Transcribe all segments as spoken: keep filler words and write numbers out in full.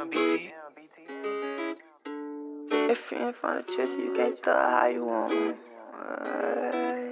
If you're in front of church, you can't throw how you want. Uh,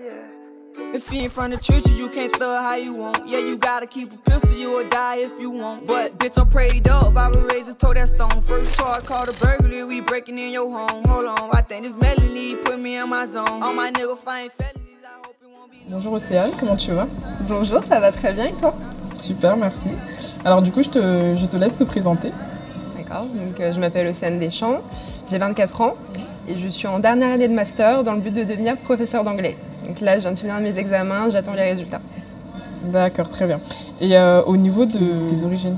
yeah. If you're in front of church, you can't throw how you want. Yeah, you gotta keep a pistol, you will die if you want. But bitch, I'm prayed up, Bible razor, told that stone. First charge called a burglary, we breaking in your home. Hold on, I think this melody put me in my zone. All my niggas find felonies, I hope it won't be. Bonjour Océane, comment tu vas? Bonjour, ça va très bien et toi? Super, merci. Alors du coup, je te, je te laisse te présenter. D'accord, donc euh, je m'appelle Océane Deschamps, j'ai vingt-quatre ans et je suis en dernière année de master dans le but de devenir professeur d'anglais. Donc là, je viens de finir mes examens, j'attends les résultats. D'accord, très bien. Et euh, au niveau de tes origines?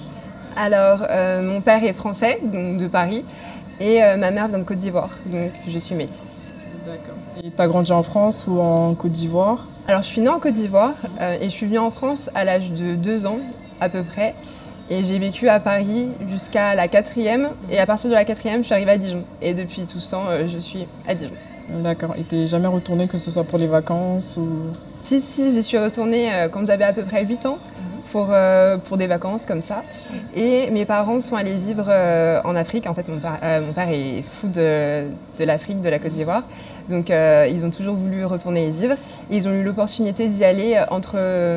Alors, euh, mon père est français, donc de Paris, et euh, ma mère vient de Côte d'Ivoire, donc je suis métisse. D'accord. Et tu as grandi en France ou en Côte d'Ivoire? Alors, je suis née en Côte d'Ivoire euh, et je suis venue en France à l'âge de deux ans à peu près. Et j'ai vécu à Paris jusqu'à la quatrième. Et à partir de la quatrième, je suis arrivée à Dijon. Et depuis tout ce temps, euh, je suis à Dijon. D'accord. Et t'es jamais retournée, que ce soit pour les vacances ou... Si, si, j'y suis retournée euh, quand j'avais à peu près huit ans pour, euh, pour des vacances comme ça. Et mes parents sont allés vivre euh, en Afrique. En fait, mon, par euh, mon père est fou de, de l'Afrique, de la Côte d'Ivoire. Donc, euh, ils ont toujours voulu retourner y vivre. Et ils ont eu l'opportunité d'y aller euh, entre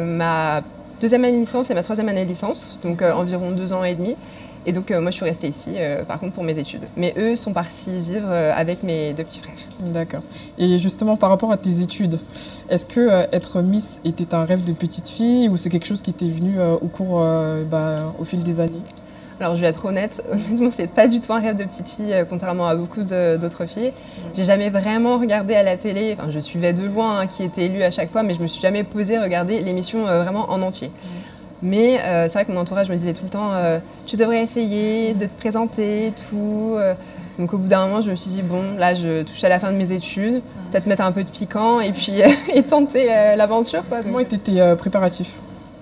ma deuxième année de licence et ma troisième année de licence, donc euh, environ deux ans et demi. Et donc euh, moi je suis restée ici, euh, par contre pour mes études. Mais eux sont partis vivre euh, avec mes deux petits frères. D'accord. Et justement par rapport à tes études, est-ce que euh, être Miss était un rêve de petite fille ou c'est quelque chose qui t'est venu euh, au cours, euh, bah, au fil des années? Alors je vais être honnête, honnêtement c'est pas du tout un rêve de petite fille, euh, contrairement à beaucoup d'autres filles. J'ai jamais vraiment regardé à la télé, enfin je suivais de loin hein, qui était élu à chaque fois, mais je me suis jamais posée regarder l'émission euh, vraiment en entier. Mais euh, c'est vrai que mon entourage me disait tout le temps euh, tu devrais essayer de te présenter, tout. Euh, donc au bout d'un moment je me suis dit bon là je touche à la fin de mes études, peut-être mettre un peu de piquant et puis euh, et tenter euh, l'aventure. Comment étaient tes euh, préparatifs?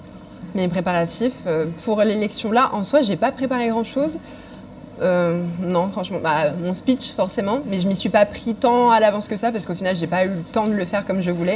Mes préparatifs euh, pour l'élection là, en soi, j'ai pas préparé grand chose. Euh, non, franchement, bah, mon speech forcément, mais je m'y suis pas pris tant à l'avance que ça parce qu'au final, j'ai pas eu le temps de le faire comme je voulais.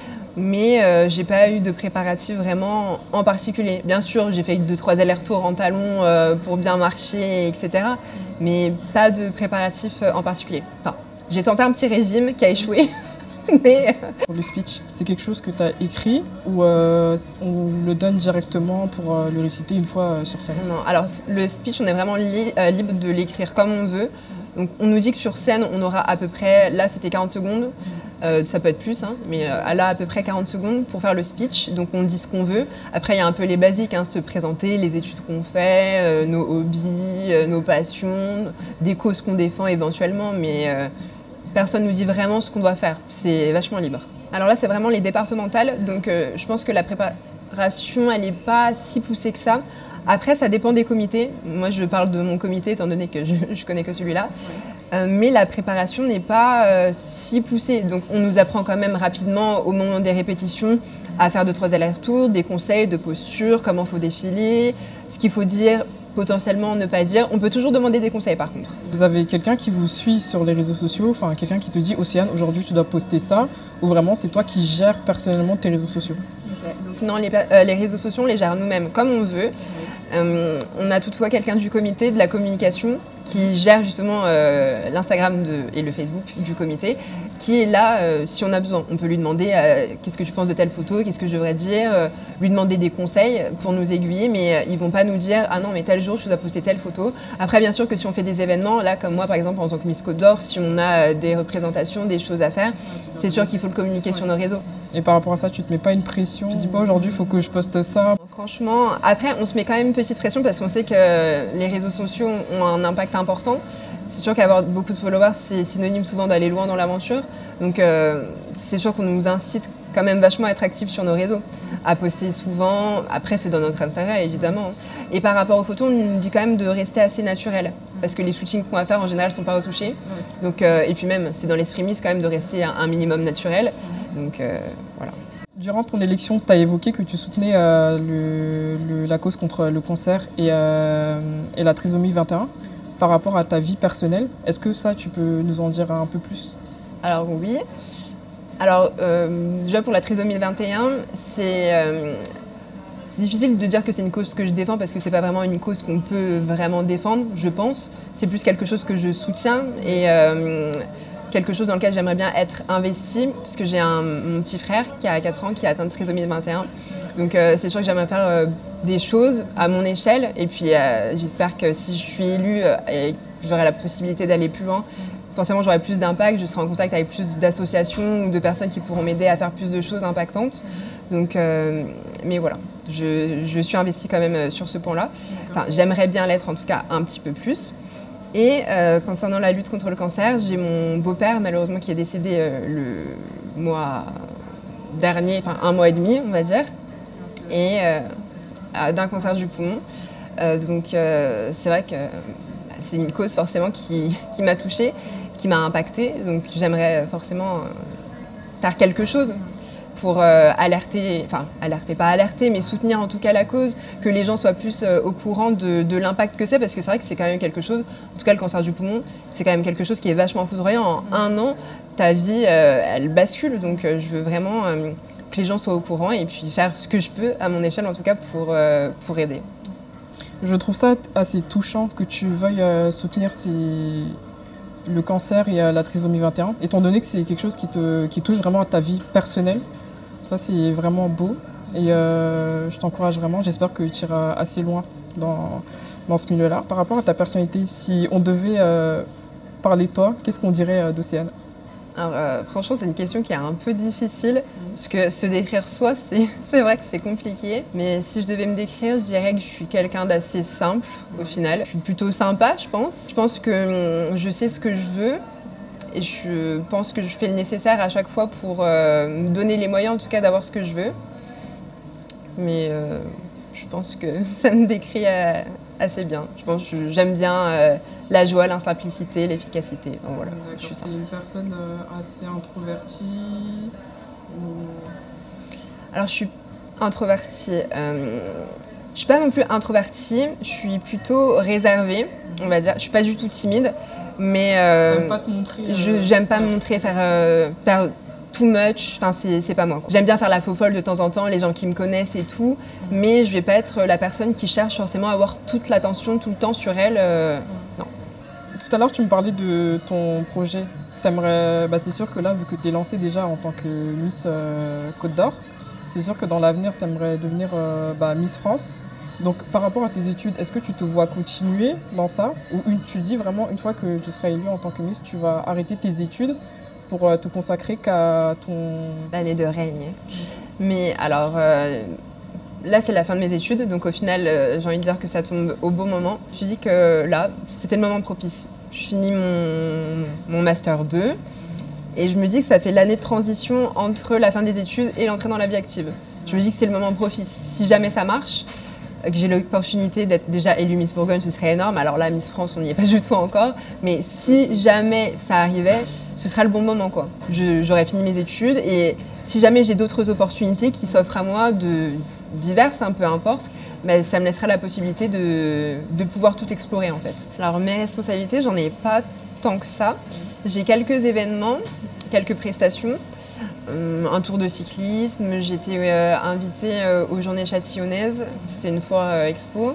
Mais euh, j'ai pas eu de préparatifs vraiment en particulier. Bien sûr, j'ai fait deux trois allers-retours en talons euh, pour bien marcher, et cetera. Mais pas de préparatifs en particulier. Enfin, j'ai tenté un petit régime qui a échoué. Mais... Pour le speech, c'est quelque chose que tu as écrit ou euh, on le donne directement pour euh, le réciter une fois euh, sur scène? Non, alors le speech, on est vraiment li euh, libre de l'écrire comme on veut. Donc on nous dit que sur scène, on aura à peu près, là c'était quarante secondes, euh, ça peut être plus, hein, mais euh, là à peu près quarante secondes pour faire le speech. Donc on dit ce qu'on veut. Après il y a un peu les basiques, hein, se présenter, les études qu'on fait, euh, nos hobbies, euh, nos passions, des causes qu'on défend éventuellement, mais... Euh, personne ne nous dit vraiment ce qu'on doit faire, c'est vachement libre. Alors là, c'est vraiment les départementales, donc euh, je pense que la préparation, elle n'est pas si poussée que ça. Après, ça dépend des comités. Moi, je parle de mon comité, étant donné que je, je connais que celui-là. Ouais. Euh, mais la préparation n'est pas euh, si poussée. Donc, on nous apprend quand même rapidement, au moment des répétitions, à faire deux, trois allers-retours, des conseils de posture, comment il faut défiler, ce qu'il faut dire, potentiellement ne pas dire. On peut toujours demander des conseils par contre. Vous avez quelqu'un qui vous suit sur les réseaux sociaux, enfin quelqu'un qui te dit Océane, aujourd'hui tu dois poster ça, ou vraiment c'est toi qui gères personnellement tes réseaux sociaux? Okay. Donc non, les, euh, les réseaux sociaux on les gère nous-mêmes comme on veut. Oui. Euh, on a toutefois quelqu'un du comité de la communication qui gère justement euh, l'Instagram et le Facebook du comité, qui est là euh, si on a besoin. On peut lui demander euh, qu'est-ce que tu penses de telle photo, qu'est-ce que je devrais dire, euh, lui demander des conseils pour nous aiguiller, mais euh, ils vont pas nous dire ah non mais tel jour tu dois poster telle photo. Après bien sûr que si on fait des événements, là comme moi par exemple en tant que Miss Côte d'Or, si on a euh, des représentations, des choses à faire, c'est sûr qu'il faut le communiquer ouais. sur nos réseaux. Et par rapport à ça, tu te mets pas une pression? Tu dis pas aujourd'hui il faut que je poste ça? Franchement, après on se met quand même une petite pression parce qu'on sait que les réseaux sociaux ont un impact important. C'est sûr qu'avoir beaucoup de followers, c'est synonyme souvent d'aller loin dans l'aventure. Donc euh, c'est sûr qu'on nous incite quand même vachement à être actifs sur nos réseaux, à poster souvent. Après, c'est dans notre intérêt, évidemment. Et par rapport aux photos, on nous dit quand même de rester assez naturel. Parce que les shootings qu'on va faire, en général, ne sont pas retouchés. Donc, euh, et puis même, c'est dans l'esprit Miss quand même de rester un, un minimum naturel. Donc euh, voilà. Durant ton élection, tu as évoqué que tu soutenais euh, le, le, la cause contre le cancer et, euh, et la trisomie vingt et un. Par rapport à ta vie personnelle, est-ce que ça, tu peux nous en dire un peu plus? Alors oui. Alors euh, déjà pour la trisomie vingt et un, c'est euh, C'est difficile de dire que c'est une cause que je défends parce que c'est pas vraiment une cause qu'on peut vraiment défendre, je pense. C'est plus quelque chose que je soutiens et euh, quelque chose dans lequel j'aimerais bien être investie parce que j'ai un, mon petit frère qui a quatre ans qui a atteint de trisomie vingt et un. Donc euh, c'est sûr que j'aimerais faire euh, des choses à mon échelle et puis euh, j'espère que si je suis élue euh, et j'aurai la possibilité d'aller plus loin, forcément j'aurai plus d'impact, je serai en contact avec plus d'associations ou de personnes qui pourront m'aider à faire plus de choses impactantes. Donc, euh, mais voilà, je, je suis investie quand même sur ce point-là. Enfin, j'aimerais bien l'être en tout cas un petit peu plus. Et euh, concernant la lutte contre le cancer, j'ai mon beau-père malheureusement qui est décédé euh, le mois dernier, enfin un mois et demi on va dire, et euh, d'un cancer du poumon. Euh, donc euh, c'est vrai que bah, c'est une cause forcément qui, qui m'a touchée, qui m'a impactée. Donc j'aimerais forcément euh, faire quelque chose pour euh, alerter, enfin alerter, pas alerter, mais soutenir en tout cas la cause, que les gens soient plus euh, au courant de, de l'impact que c'est, parce que c'est vrai que c'est quand même quelque chose, en tout cas le cancer du poumon, c'est quand même quelque chose qui est vachement foudroyant. En un an, ta vie, euh, elle bascule, donc euh, je veux vraiment euh, que les gens soient au courant et puis faire ce que je peux, à mon échelle en tout cas, pour, euh, pour aider. Je trouve ça assez touchant que tu veuilles euh, soutenir ces... le cancer et euh, la trisomie vingt et un, étant donné que c'est quelque chose qui, te, qui touche vraiment à ta vie personnelle. Ça, c'est vraiment beau et euh, je t'encourage vraiment. J'espère que tu iras assez loin dans, dans ce milieu-là. Par rapport à ta personnalité, si on devait euh, parler de toi, qu'est-ce qu'on dirait euh, d'Océane ? Alors, euh, franchement, c'est une question qui est un peu difficile, parce que se décrire soi, c'est vrai que c'est compliqué. Mais si je devais me décrire, je dirais que je suis quelqu'un d'assez simple, au final. Je suis plutôt sympa, je pense. Je pense que hum, je sais ce que je veux, et je pense que je fais le nécessaire à chaque fois pour euh, me donner les moyens, en tout cas, d'avoir ce que je veux. Mais euh, je pense que ça me décrit euh, assez bien. Je pense que j'aime bien euh, la joie, la simplicité, l'efficacité. Donc voilà, je suis ça. Tu es une personne euh, assez introvertie ou... Alors je suis introvertie. Euh, je suis pas non plus introvertie, je suis plutôt réservée, on va dire. Je suis pas du tout timide, mais euh, T'aimes pas te montrer. Euh... je j'aime pas me montrer, faire, euh, faire too much. Enfin c'est pas moi. J'aime bien faire la faux folle de temps en temps, les gens qui me connaissent et tout, mmh. mais je vais pas être la personne qui cherche forcément à avoir toute l'attention tout le temps sur elle. Euh, mmh. Non. Tout à l'heure, tu me parlais de ton projet. T'aimerais, bah, c'est sûr que là, vu que tu es lancée déjà en tant que Miss euh, Côte d'Or, c'est sûr que dans l'avenir, tu aimerais devenir euh, bah, Miss France. Donc, par rapport à tes études, est-ce que tu te vois continuer dans ça? Ou une, tu dis vraiment, une fois que tu seras élue en tant que Miss, tu vas arrêter tes études pour euh, te consacrer qu'à ton... L'année de règne. Mais alors... Euh... Là, c'est la fin de mes études, donc au final, euh, j'ai envie de dire que ça tombe au bon moment. Je me suis dit que là, c'était le moment propice. Je finis mon, mon Master deux et je me dis que ça fait l'année de transition entre la fin des études et l'entrée dans la vie active. Je me dis que c'est le moment propice. Si jamais ça marche, que j'ai l'opportunité d'être déjà élue Miss Bourgogne, ce serait énorme. Alors là, Miss France, on n'y est pas du tout encore. Mais si jamais ça arrivait, ce sera le bon moment, quoi. J'aurais fini mes études et si jamais j'ai d'autres opportunités qui s'offrent à moi de... diverses, hein, peu importe, mais ça me laissera la possibilité de, de pouvoir tout explorer en fait. Alors mes responsabilités, j'en ai pas tant que ça. J'ai quelques événements, quelques prestations, euh, un tour de cyclisme, j'ai été euh, invitée euh, aux Journées Châtillonnaises, c'était une foire euh, expo.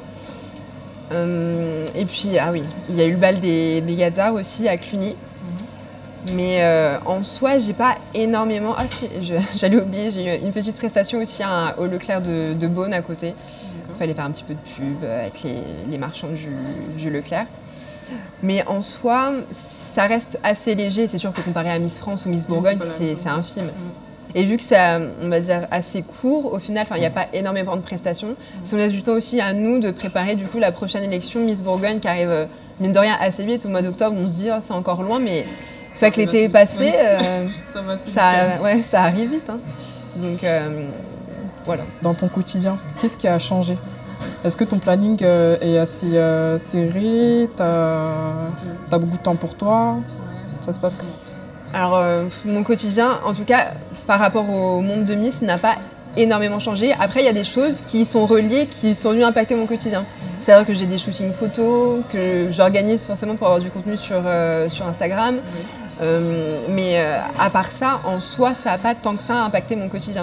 Euh, et puis, ah oui, il y a eu le bal des, des Gazards aussi à Cluny. Mais euh, en soi, j'ai pas énormément... Ah si, j'allais oublier, j'ai eu une petite prestation aussi à, au Leclerc de, de Beaune à côté. Il fallait faire un petit peu de pub avec les, les marchands du, du Leclerc. Mais en soi, ça reste assez léger. C'est sûr que comparé à Miss France ou Miss Bourgogne, c'est infime. Mmh. Et vu que c'est, on va dire, assez court, au final, il n'y a pas énormément de prestations. Mmh. Ça nous laisse du temps aussi à nous de préparer du coup la prochaine élection Miss Bourgogne qui arrive, mine de rien, assez vite. Au mois d'octobre, on se dit oh, c'est encore loin, mais... Une fois que l'été est passé, euh, ça, ça, ouais, ça arrive vite. Hein. Donc euh, voilà. Dans ton quotidien, qu'est-ce qui a changé? Est-ce que ton planning euh, est assez euh, serré? Tu as beaucoup de temps pour toi? Ça se passe comment? Alors euh, mon quotidien, en tout cas par rapport au monde de Miss, n'a pas énormément changé. Après, il y a des choses qui sont reliées, qui sont venues impacter mon quotidien. C'est-à-dire que j'ai des shootings photos, que j'organise forcément pour avoir du contenu sur, euh, sur Instagram. Oui. Euh, mais euh, à part ça, en soi, ça n'a pas tant que ça impacté mon quotidien.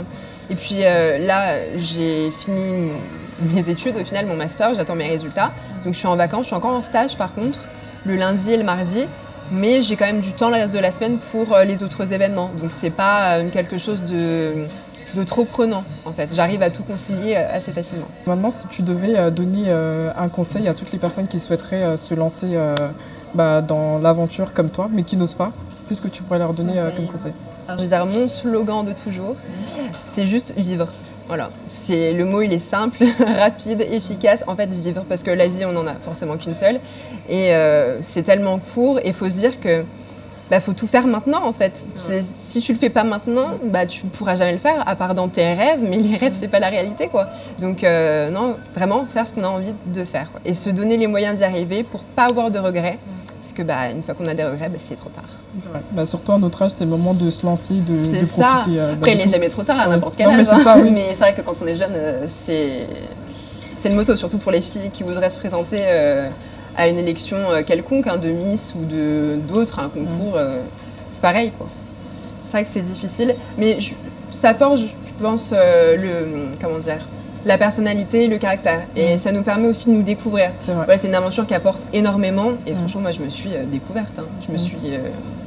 Et puis euh, là, j'ai fini mes études, au final, mon master, j'attends mes résultats. Donc je suis en vacances, je suis encore en stage par contre, le lundi et le mardi. Mais j'ai quand même du temps le reste de la semaine pour les autres événements. Donc c'est pas quelque chose de, de trop prenant en fait. J'arrive à tout concilier assez facilement. Maintenant, si tu devais donner un conseil à toutes les personnes qui souhaiteraient se lancer bah, dans l'aventure comme toi, mais qui n'osent pas, qu'est-ce que tu pourrais leur donner conseil. comme conseil? Alors, je veux dire, mon slogan de toujours, c'est juste vivre. Voilà, c'est, le mot il est simple, rapide, efficace, en fait vivre, parce que la vie on n'en a forcément qu'une seule et euh, c'est tellement court et il faut se dire que bah, faut tout faire maintenant en fait. Ouais. Si tu le fais pas maintenant, bah, tu ne pourras jamais le faire à part dans tes rêves, mais les rêves c'est pas la réalité quoi. Donc euh, non, vraiment faire ce qu'on a envie de faire quoi. Et se donner les moyens d'y arriver pour pas avoir de regrets, parce que bah, une fois qu'on a des regrets, bah, c'est trop tard. Ouais. Bah, surtout à notre âge, c'est le moment de se lancer, de, de profiter. Euh, bah, Après, il n'est jamais trop tard à n'importe quel non, âge. Mais c'est ça, oui. Mais c'est vrai que quand on est jeune, euh, c'est le motto, surtout pour les filles qui voudraient se présenter euh, à une élection euh, quelconque, hein, de Miss ou d'autres, un concours. Euh, c'est pareil, quoi. C'est vrai que c'est difficile. Mais je, ça forge, je pense, euh, le, comment dire, la personnalité, le caractère. Et mmh. ça nous permet aussi de nous découvrir. C'est voilà, une aventure qui apporte énormément. Et mmh. franchement, moi, je me suis euh, découverte. Hein. Je me mmh. suis... Euh,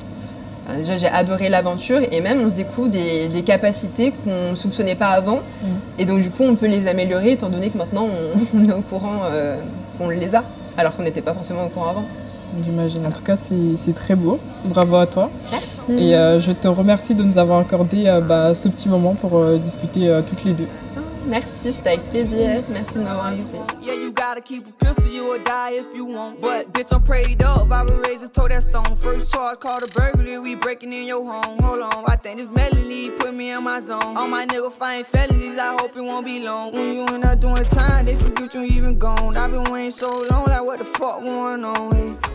Déjà, j'ai adoré l'aventure et même on se découvre des, des capacités qu'on ne soupçonnait pas avant. Mmh. Et donc, du coup, on peut les améliorer étant donné que maintenant, on, on est au courant euh, qu'on les a, alors qu'on n'était pas forcément au courant avant. J'imagine. En tout cas, c'est très beau. Bravo à toi. Merci. Et euh, je te remercie de nous avoir accordé euh, bah, ce petit moment pour euh, discuter euh, toutes les deux. Merci, c'était avec plaisir. Merci de m'avoir invité. Yeah, you gotta keep a pistol, you will die if you want. But bitch, I'm prayed up, I will raise a toe that stone. First charge called a burglary, we breaking in your home. Hold on, I think this melody put me in my zone. All my niggas fighting felonies, I hope it won't be long. When you ain't not doing time, they forget you even gone. I've been waiting so long, like what the fuck going on? Hey?